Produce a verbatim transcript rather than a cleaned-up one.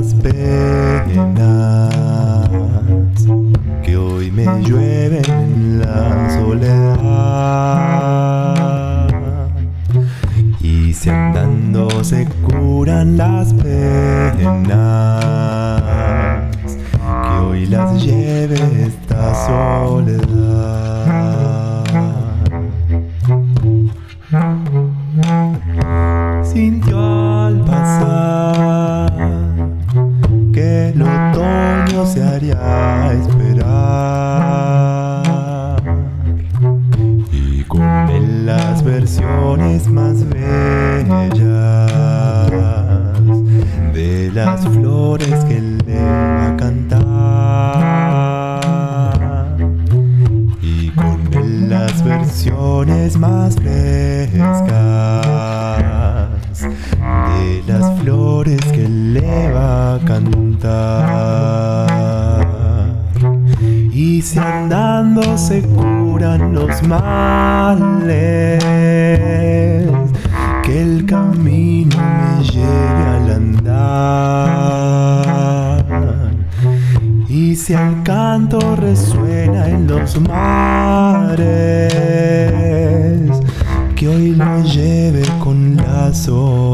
las penas que hoy me llueven en la soledad, y si andando se curan las penas que hoy las lleve esta soledad. Sintió al pasar que el otoño se haría esperar, y con él las versiones más bellas de las flores que él le va a cantar, y con él las versiones más frescas de las flores que él le va a cantar. Y si andando se curan los males, que el camino me lleve al andar. Y si el canto resuena en los mares, que hoy lo lleve con la soledad.